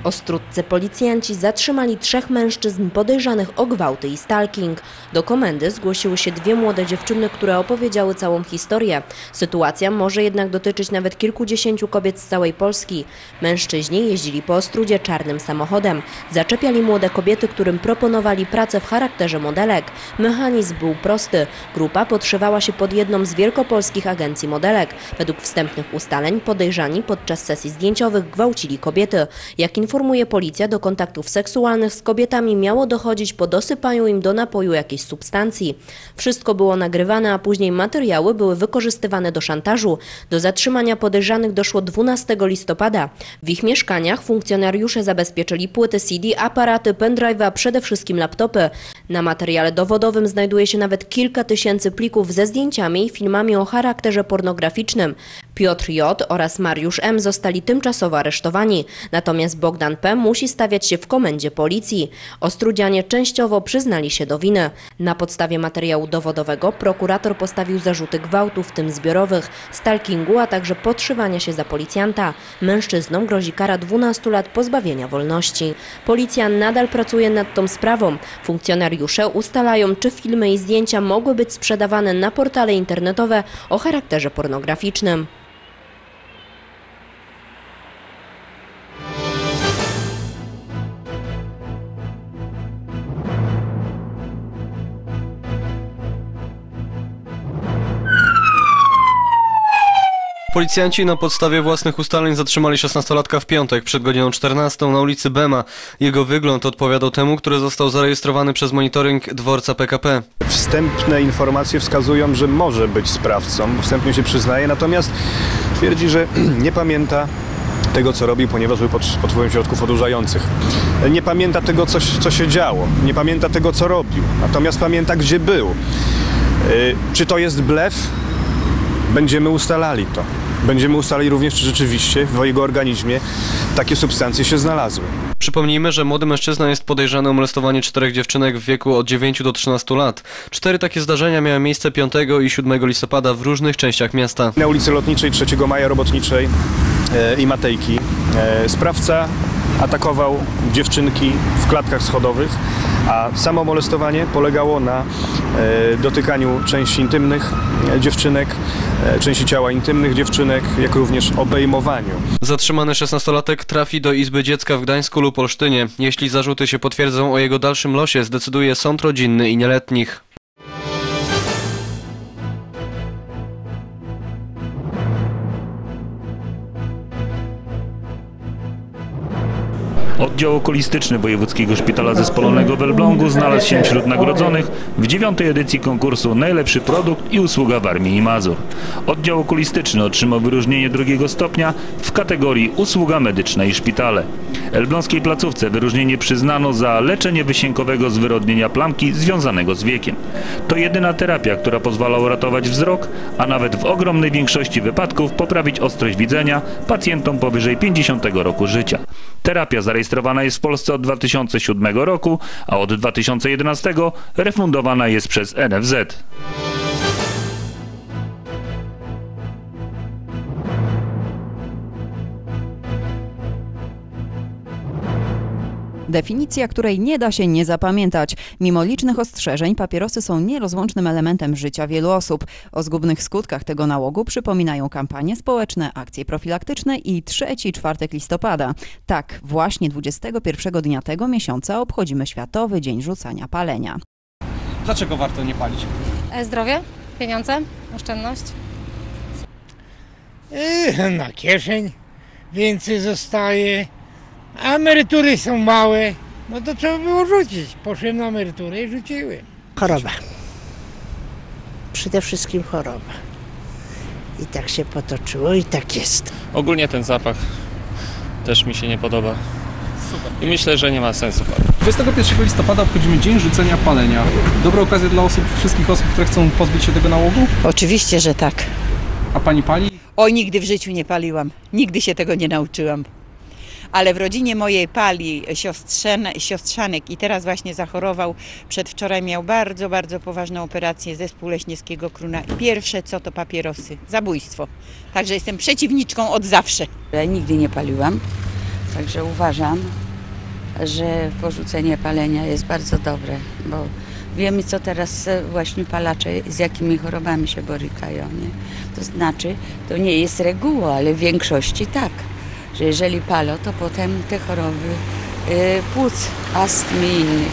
Ostródcy policjanci zatrzymali 3 mężczyzn podejrzanych o gwałty i stalking. Do komendy zgłosiły się 2 młode dziewczyny, które opowiedziały całą historię. Sytuacja może jednak dotyczyć nawet kilkudziesięciu kobiet z całej Polski. Mężczyźni jeździli po Ostródzie czarnym samochodem. Zaczepiali młode kobiety, którym proponowali pracę w charakterze modelek. Mechanizm był prosty. Grupa podszywała się pod jedną z wielkopolskich agencji modelek. Według wstępnych ustaleń podejrzani podczas sesji zdjęciowych gwałcili kobiety. Jak informuje policja, do kontaktów seksualnych z kobietami miało dochodzić po dosypaniu im do napoju jakiejś substancji. Wszystko było nagrywane, a później materiały były wykorzystywane do szantażu. Do zatrzymania podejrzanych doszło 12 listopada. W ich mieszkaniach funkcjonariusze zabezpieczyli płyty CD, aparaty, pendrive, a przede wszystkim laptopy. Na materiale dowodowym znajduje się nawet kilka tysięcy plików ze zdjęciami i filmami o charakterze pornograficznym. Piotr J. oraz Mariusz M. zostali tymczasowo aresztowani, natomiast Bogdan P. musi stawiać się w komendzie policji. Ostródzianie częściowo przyznali się do winy. Na podstawie materiału dowodowego prokurator postawił zarzuty gwałtu, w tym zbiorowych, stalkingu, a także podszywania się za policjanta. Mężczyznom grozi kara 12 lat pozbawienia wolności. Policja nadal pracuje nad tą sprawą. Funkcjonariusze ustalają, czy filmy i zdjęcia mogły być sprzedawane na portale internetowe o charakterze pornograficznym. Policjanci na podstawie własnych ustaleń zatrzymali 16-latka w piątek przed godziną 14 na ulicy Bema. Jego wygląd odpowiadał temu, który został zarejestrowany przez monitoring dworca PKP. Wstępne informacje wskazują, że może być sprawcą. Wstępnie się przyznaje, natomiast twierdzi, że nie pamięta tego, co robił, ponieważ był pod wpływem środków odurzających. Nie pamięta tego, co się działo. Nie pamięta tego, co robił. Natomiast pamięta, gdzie był. Czy to jest blef? Będziemy ustalali to. Będziemy ustalali również, czy rzeczywiście w jego organizmie takie substancje się znalazły. Przypomnijmy, że młody mężczyzna jest podejrzany o molestowanie 4 dziewczynek w wieku od 9 do 13 lat. 4 takie zdarzenia miały miejsce 5 i 7 listopada w różnych częściach miasta. Na ulicy Lotniczej, 3 Maja Robotniczej i Matejki sprawca atakował dziewczynki w klatkach schodowych, a samo molestowanie polegało na dotykaniu części intymnych dziewczynek, części ciała intymnych dziewczynek, jak również obejmowaniu. Zatrzymany 16-latek trafi do Izby Dziecka w Gdańsku lub Olsztynie. Jeśli zarzuty się potwierdzą, o jego dalszym losie zdecyduje sąd rodzinny i nieletnich. Oddział okulistyczny Wojewódzkiego Szpitala Zespolonego w Elblągu znalazł się wśród nagrodzonych w 9. edycji konkursu Najlepszy produkt i usługa Warmii i Mazur. Oddział okulistyczny otrzymał wyróżnienie 2. stopnia w kategorii usługa medyczna i szpitale. Elbląskiej placówce wyróżnienie przyznano za leczenie wysiękowego zwyrodnienia plamki związanego z wiekiem. To jedyna terapia, która pozwala uratować wzrok, a nawet w ogromnej większości wypadków poprawić ostrość widzenia pacjentom powyżej 50 roku życia. Terapia zarejestrowana jest w Polsce od 2007 roku, a od 2011 refundowana jest przez NFZ. Definicja, której nie da się nie zapamiętać. Mimo licznych ostrzeżeń, papierosy są nierozłącznym elementem życia wielu osób. O zgubnych skutkach tego nałogu przypominają kampanie społeczne, akcje profilaktyczne i 3-4 listopada. Tak, właśnie 21 dnia tego miesiąca obchodzimy Światowy Dzień Rzucania Palenia. Dlaczego warto nie palić? Zdrowie, pieniądze, oszczędność. Na kieszeń więcej zostaje. A emerytury są małe, no to trzeba było rzucić. Poszłem na emeryturę i rzuciłem. Choroba. Przede wszystkim choroba. I tak się potoczyło i tak jest. Ogólnie ten zapach też mi się nie podoba. Super. I myślę, że nie ma sensu. 21 listopada obchodzimy Dzień Rzucenia Palenia. Dobra okazja dla wszystkich osób, które chcą pozbyć się tego nałogu? Oczywiście, że tak. A pani pali? Oj, nigdy w życiu nie paliłam. Nigdy się tego nie nauczyłam. Ale w rodzinie mojej pali siostrzanek i teraz właśnie zachorował. Przedwczoraj miał bardzo, bardzo poważną operację zespół leśnieckiego kruna. I pierwsze co to papierosy, zabójstwo. Także jestem przeciwniczką od zawsze. Ja nigdy nie paliłam. Także uważam, że porzucenie palenia jest bardzo dobre, bo wiemy, co teraz właśnie palacze, z jakimi chorobami się borykają. Nie? To znaczy, to nie jest reguła, ale w większości tak, że jeżeli palą, to potem te choroby płuc, astmy i innych.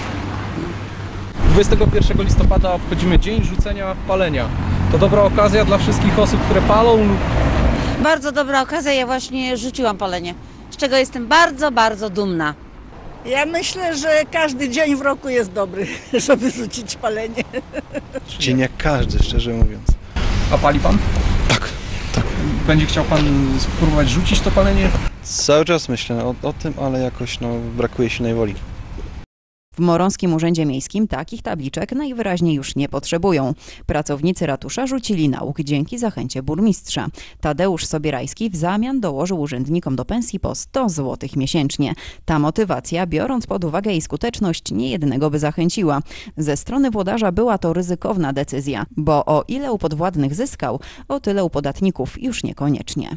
21 listopada obchodzimy Dzień Rzucenia Palenia. To dobra okazja dla wszystkich osób, które palą. Bardzo dobra okazja, ja właśnie rzuciłam palenie, z czego jestem bardzo, bardzo dumna. Ja myślę, że każdy dzień w roku jest dobry, żeby rzucić palenie. Dzień jak każdy, szczerze mówiąc. A pali pan? Tak. Będzie chciał pan spróbować rzucić to palenie? Cały czas myślę o tym, ale jakoś brakuje silnej woli. W Morońskim Urzędzie Miejskim takich tabliczek najwyraźniej już nie potrzebują. Pracownicy ratusza rzucili na łuk dzięki zachęcie burmistrza. Tadeusz Sobierajski w zamian dołożył urzędnikom do pensji po 100 zł miesięcznie. Ta motywacja, biorąc pod uwagę jej skuteczność, niejednego by zachęciła. Ze strony włodarza była to ryzykowna decyzja, bo o ile u podwładnych zyskał, o tyle u podatników już niekoniecznie.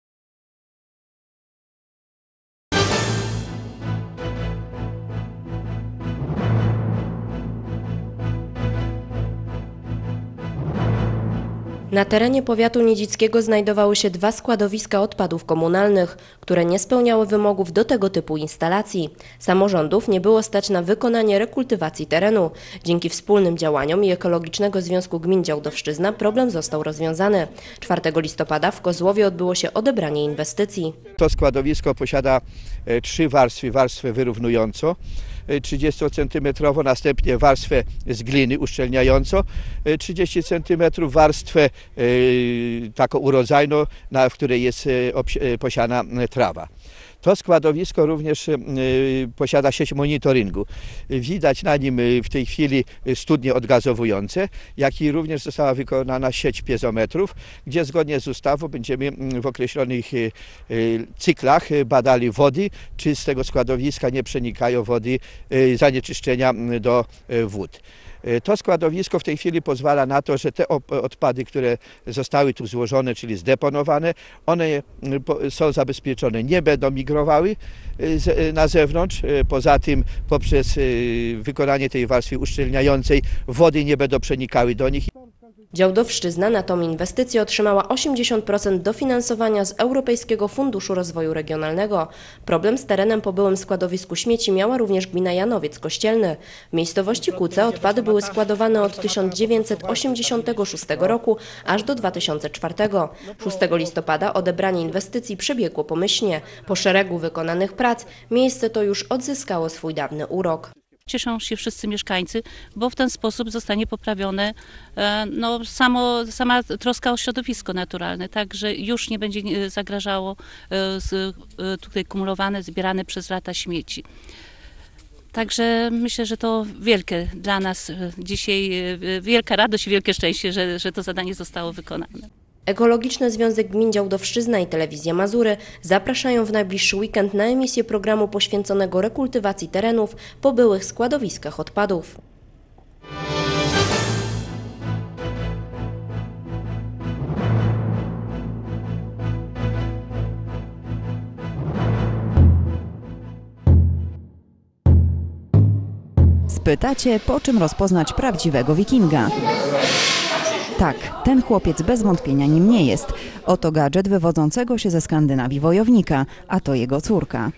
Na terenie powiatu niedzickiego znajdowały się 2 składowiska odpadów komunalnych, które nie spełniały wymogów do tego typu instalacji. Samorządów nie było stać na wykonanie rekultywacji terenu. Dzięki wspólnym działaniom i Ekologicznego Związku Gmin Działdowszczyzna problem został rozwiązany. 4 listopada w Kozłowie odbyło się odebranie inwestycji. To składowisko posiada 3 warstwy, warstwę wyrównującą, 30 cm, następnie warstwę z gliny uszczelniającą, 30 cm, warstwę taką urodzajną, w której jest posiana trawa. To składowisko również posiada sieć monitoringu. Widać na nim w tej chwili studnie odgazowujące, jak i również została wykonana sieć piezometrów, gdzie zgodnie z ustawą będziemy w określonych cyklach badali wody, czy z tego składowiska nie przenikają wody zanieczyszczenia do wód. To składowisko w tej chwili pozwala na to, że te odpady, które zostały tu złożone, czyli zdeponowane, one są zabezpieczone, nie będą migrowały na zewnątrz. Poza tym poprzez wykonanie tej warstwy uszczelniającej wody nie będą przenikały do nich. Działdowszczyzna na tą inwestycję otrzymała 80% dofinansowania z Europejskiego Funduszu Rozwoju Regionalnego. Problem z terenem po byłym składowisku śmieci miała również gmina Janowiec Kościelny. W miejscowości Kuce odpady były składowane od 1986 roku aż do 2004. 6 listopada odebranie inwestycji przebiegło pomyślnie. Po szeregu wykonanych prac miejsce to już odzyskało swój dawny urok. Cieszą się wszyscy mieszkańcy, bo w ten sposób zostanie poprawione sama troska o środowisko naturalne, tak, że już nie będzie zagrażało tutaj kumulowane, zbierane przez lata śmieci. Także myślę, że to wielkie dla nas dzisiaj, wielka radość i wielkie szczęście, że to zadanie zostało wykonane. Ekologiczny Związek Gmin Działdowszczyzna i Telewizja Mazury zapraszają w najbliższy weekend na emisję programu poświęconego rekultywacji terenów po byłych składowiskach odpadów. Spytacie, po czym rozpoznać prawdziwego wikinga? Tak, ten chłopiec bez wątpienia nim nie jest. Oto gadżet wywodzącego się ze Skandynawii wojownika, a to jego córka.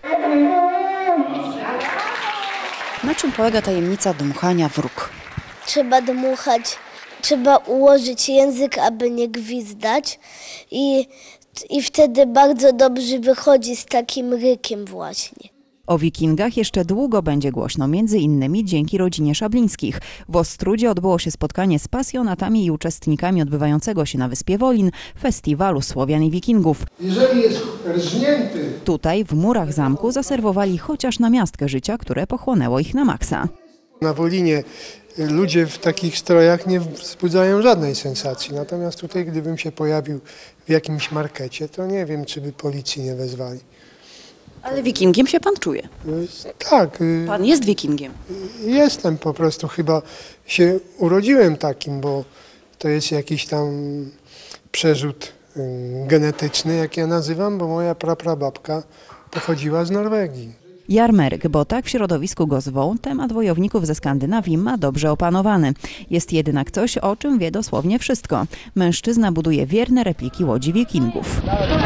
Na czym polega tajemnica dmuchania w róg? Trzeba dmuchać, trzeba ułożyć język, aby nie gwizdać i wtedy bardzo dobrze wychodzi z takim rykiem właśnie. O wikingach jeszcze długo będzie głośno, między innymi dzięki rodzinie Szablińskich. W Ostrudzie odbyło się spotkanie z pasjonatami i uczestnikami odbywającego się na wyspie Wolin festiwalu Słowian i Wikingów. Jeżeli jest rżnięty... Tutaj w murach zamku zaserwowali chociaż namiastkę życia, które pochłonęło ich na maksa. Na Wolinie ludzie w takich strojach nie wzbudzają żadnej sensacji, natomiast tutaj gdybym się pojawił w jakimś markecie, to nie wiem, czy by policji nie wezwali. Ale wikingiem się pan czuje? Tak. Pan jest wikingiem? Jestem po prostu, chyba się urodziłem takim, bo to jest jakiś tam przerzut genetyczny, jak ja nazywam, bo moja praprababka pochodziła z Norwegii. Jarmerk, bo tak w środowisku go zwą, temat wojowników ze Skandynawii ma dobrze opanowany. Jest jednak coś, o czym wie dosłownie wszystko. Mężczyzna buduje wierne repliki łodzi wikingów.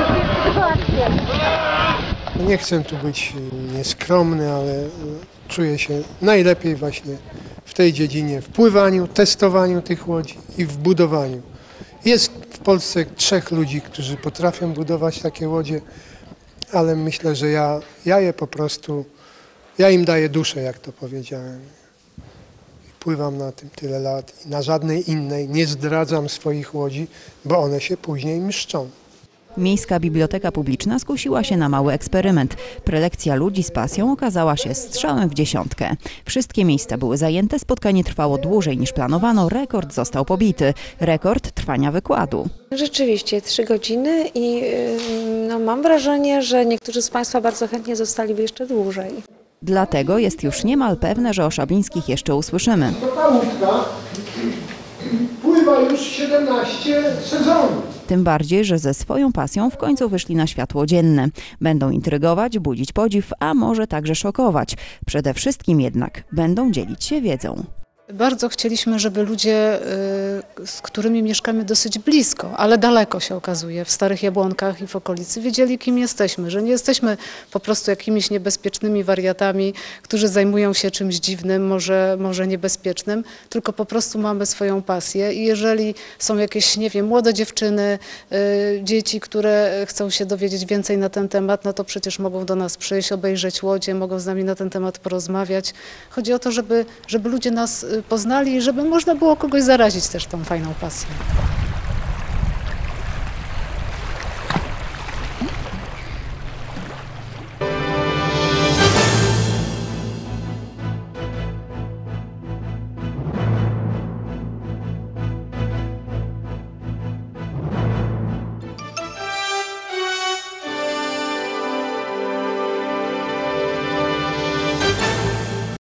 Nie chcę tu być nieskromny, ale czuję się najlepiej właśnie w tej dziedzinie, w pływaniu, testowaniu tych łodzi i w budowaniu. Jest w Polsce 3 ludzi, którzy potrafią budować takie łodzie, ale myślę, że ja je po prostu, ja im daję duszę, jak to powiedziałem. Pływam na tym tyle lat i na żadnej innej nie zdradzam swoich łodzi, bo one się później mszczą. Miejska Biblioteka Publiczna skusiła się na mały eksperyment. Prelekcja ludzi z pasją okazała się strzałem w dziesiątkę. Wszystkie miejsca były zajęte, spotkanie trwało dłużej niż planowano, rekord został pobity. Rekord trwania wykładu. Rzeczywiście 3 godziny i mam wrażenie, że niektórzy z Państwa bardzo chętnie zostaliby jeszcze dłużej. Dlatego jest już niemal pewne, że o Szablińskich jeszcze usłyszymy. Ta łódka pływa już 17 sezonów. Tym bardziej, że ze swoją pasją w końcu wyszli na światło dzienne. Będą intrygować, budzić podziw, a może także szokować. Przede wszystkim jednak będą dzielić się wiedzą. Bardzo chcieliśmy, żeby ludzie, z którymi mieszkamy dosyć blisko, ale daleko się okazuje, w Starych Jabłonkach i w okolicy, wiedzieli, kim jesteśmy, że nie jesteśmy po prostu jakimiś niebezpiecznymi wariatami, którzy zajmują się czymś dziwnym, może niebezpiecznym, tylko po prostu mamy swoją pasję i jeżeli są jakieś, nie wiem, młode dziewczyny, dzieci, które chcą się dowiedzieć więcej na ten temat, no to przecież mogą do nas przyjść, obejrzeć łodzie, mogą z nami na ten temat porozmawiać. Chodzi o to, żeby ludzie nas poznali i żeby można było kogoś zarazić też tą fajną pasją.